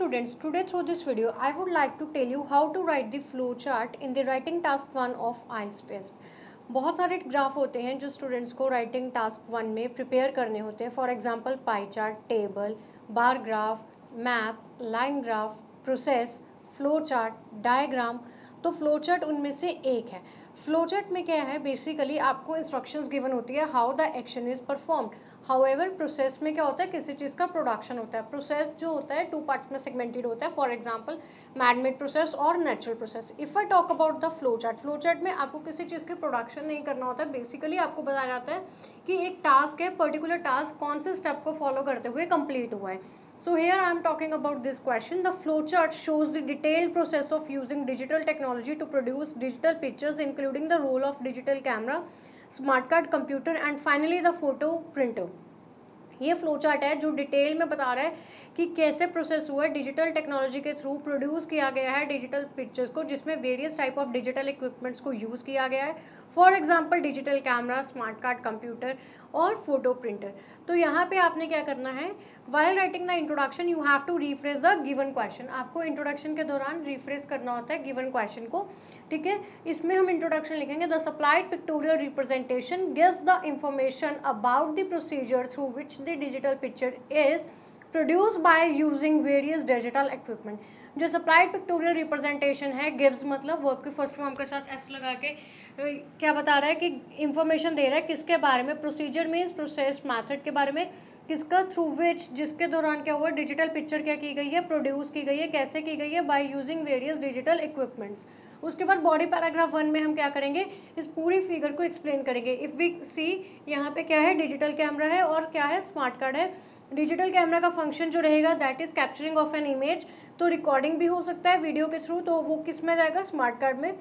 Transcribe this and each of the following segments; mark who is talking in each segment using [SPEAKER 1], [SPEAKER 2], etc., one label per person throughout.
[SPEAKER 1] students, today through this video I would like to tell you how to write the flow chart in the writing task 1 of IELTS test. बहुत सारे graph होते हैं जो students को writing task 1 में prepare करने होते हैं. For example pie chart, table, bar graph, map, line graph, process, flow chart, diagram. तो फ्लो चार्ट उनमें से एक है. फ्लो चार्ट में क्या है, बेसिकली आपको इंस्ट्रक्शंस गिवन होती है how the action is performed. However process में क्या होता है, किसी चीज़ का प्रोडक्शन होता है. प्रोसेस जो होता है 2 पार्ट्स में सेगमेंटेड होता है. For example man made process और natural process. If I talk about the flow chart में आपको किसी चीज़ की प्रोडक्शन नहीं करना होता है. बेसिकली आपको बताया जाता है कि एक टास्क है, पर्टिकुलर टास्क कौन से स्टेप को फॉलो करते हुए कंप्लीट हुआ है. So here I am talking about this question. The flowchart shows the detailed process of using digital technology to produce digital pictures, including the role of digital camera, smart card, computer, and finally the photo printer. ये flow chart है जो detail में बता रहा है कि कैसे process हुआ है, डिजिटल टेक्नोलॉजी के थ्रू प्रोड्यूस किया गया है डिजिटल पिक्चर्स को, जिसमें various type of digital equipments को यूज़ किया गया है. For example digital camera, smart card, computer और फोटो प्रिंटर. तो यहाँ पे आपने क्या करना है, while writing the introduction you have to refresh the given question. आपको इंट्रोडक्शन के दौरान रिफ्रेश करना होता है गिवन क्वेश्चन को. ठीक है, इसमें हम इंट्रोडक्शन लिखेंगे. The supplied pictorial representation gives the information about the procedure through which the digital picture is produce by using various digital equipment. जो सप्लाइड पिक्टोरियल रिप्रेजेंटेशन है, गिव्स मतलब वर्ब के फर्स्ट फॉर्म के साथ एस लगा के क्या बता रहा है कि इंफॉर्मेशन दे रहा है किसके बारे में. प्रोसीजर मीन्स प्रोसेस, मैथड के बारे में, किसका, थ्रू विच, जिसके दौरान क्या हुआ, डिजिटल पिक्चर क्या की गई है, प्रोड्यूस की गई है, कैसे की गई है, by using various digital equipments. उसके बाद बॉडी पैराग्राफ 1 में हम क्या करेंगे, इस पूरी फिगर को एक्सप्लेन करेंगे. इफ़ वी सी यहाँ पे क्या है, डिजिटल कैमरा है और क्या है, स्मार्ट कार्ड है. डिजिटल कैमरा का फंक्शन जो रहेगा that is capturing of an image. तो रिकॉर्डिंग भी हो सकता है वीडियो के थ्रू, तो वो किस में जाएगा, स्मार्ट कार्ड में.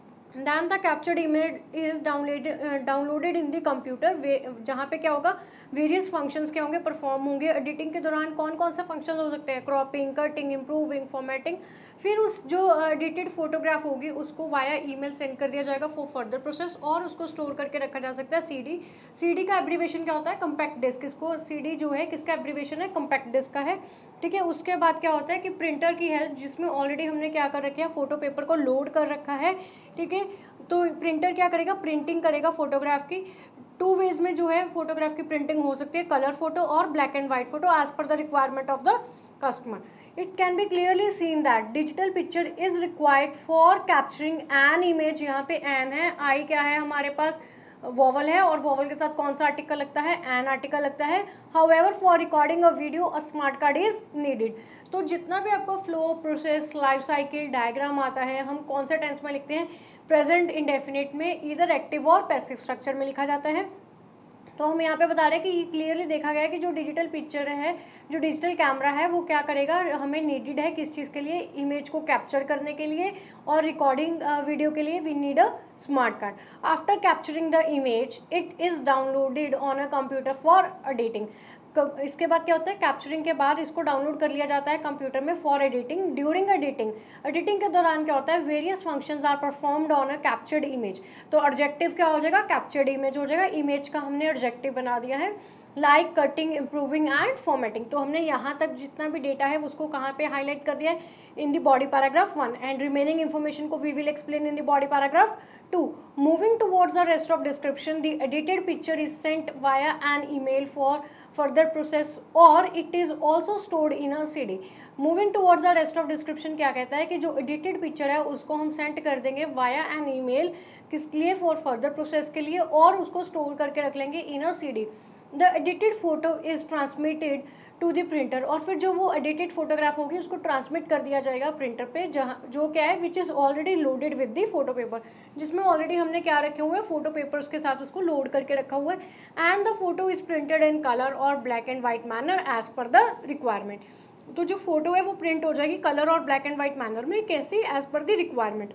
[SPEAKER 1] Then the captured image is downloaded in the computer, जहाँ पे क्या होगा, वेरियस फंक्शंस क्या होंगे, परफॉर्म होंगे. एडिटिंग के दौरान कौन कौन से फंक्शन हो सकते हैं, क्रॉपिंग, कटिंग, इम्प्रूविंग, फॉर्मेटिंग. फिर उस जो एडिटेड फोटोग्राफ होगी उसको वाया ईमेल सेंड कर दिया जाएगा फॉर फर्दर प्रोसेस, और उसको स्टोर करके रखा जा सकता है. सीडी का एब्रीवेशन क्या होता है, कम्पैक्ट डिस्क. इसको सीडी जो है किसका एब्रीवेशन है, कम्पैक्ट डिस्क का है. ठीक है, उसके बाद क्या होता है कि प्रिंटर की हेल्प, जिसमें ऑलरेडी हमने क्या कर रखा है, फोटो पेपर को लोड कर रखा है. ठीक है, तो प्रिंटर क्या करेगा, प्रिंटिंग करेगा फोटोग्राफ की. 2 वेज में जो है फोटोग्राफ की प्रिंटिंग हो सकती है, कलर फोटो और black and white photo, as per the requirement of the customer. It can be clearly seen that digital picture is required for capturing an image. यहाँ पे an है, I क्या है हमारे पास, वॉवल है, और वॉवल के साथ कौन सा आर्टिकल लगता है, an आर्टिकल लगता है. However, for recording a video, a smart card is needed. तो जितना भी आपको flow, process, life cycle, diagram आता है, हम कौन से टेंस में लिखते हैं, प्रेजेंट इंडेफिनिट में, इधर एक्टिव और पैसिव स्ट्रक्चर में लिखा जाता है. तो हम यहाँ पे बता रहे हैं कि ये क्लियरली देखा गया है कि जो डिजिटल पिक्चर है, जो डिजिटल कैमरा है, वो क्या करेगा, हमें नीडेड है किस चीज़ के लिए, इमेज को कैप्चर करने के लिए और रिकॉर्डिंग वीडियो के लिए we need a smart card. After capturing the image it is downloaded on a computer for editing. इसके बाद क्या होता है, कैप्चरिंग के बाद इसको डाउनलोड कर लिया जाता है कंप्यूटर में फॉर एडिटिंग. ड्यूरिंग एडिटिंग के दौरान क्या होता है, various functions are performed on a captured image. तो एडजेक्टिव क्या हो जाएगा, कैप्चर्ड इमेज हो जाएगा. इमेज का हमने एडजेक्टिव बना दिया है, like cutting, improving and formatting. तो हमने यहाँ तक जितना भी डेटा है उसको कहाँ पे हाईलाइट कर दिया है, in the body paragraph 1, and remaining information को we will explain in the body paragraph 2. Moving towards the rest of description, the edited picture is sent via an email for further process or it is also stored in a CD. Moving towards the rest of description क्या कहता है कि जो edited picture है उसको हम send कर देंगे via an email, किस लिए, for further process के लिए, और उसको स्टोर करके रख लेंगे in a CD. The edited photo is transmitted to the printer, और फिर जो वो एडिटेड फोटोग्राफ होगी उसको ट्रांसमिट कर दिया जाएगा प्रिंटर पे, जहाँ जो क्या है, which is already loaded with the photo paper, जिसमें ऑलरेडी हमने क्या रखे हुए हैं, फोटो पेपर्स के साथ उसको लोड करके रखा हुआ है. And the photo is printed in colour और black and white manner as per the requirement. तो जो फोटो है वो प्रिंट हो जाएगी कलर और ब्लैक एंड वाइट मैनर में, कैसी, as per the requirement.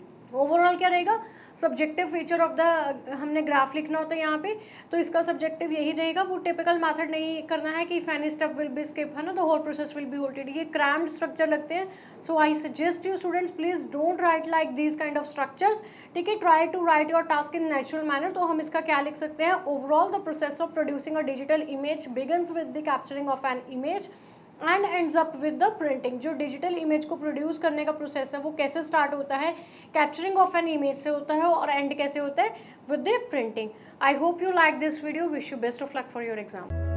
[SPEAKER 1] Overall क्या रहेगा, सब्जेक्टिव फीचर ऑफ द, हमने ग्राफ लिखना होता है यहाँ पे, तो इसका सब्जेक्टिव यही रहेगा. वो टिपिकल मेथड नहीं करना है कि if any step will be skip, है ना, the whole process will be halted. ये क्रैम्ड स्ट्रक्चर लगते हैं. So I suggest you students, please don't write like these kind of structures. ठीक है, try to write your task in natural manner. तो हम इसका क्या लिख सकते हैं, overall the process of producing a digital image begins with the capturing of an image. And ends up with the printing. जो डिजिटल इमेज को produce करने का प्रोसेस है वो कैसे स्टार्ट होता है, कैप्चरिंग ऑफ एन इमेज से होता है, और एंड कैसे होता है, with the printing. I hope you like this video, wish you best of luck for your exam.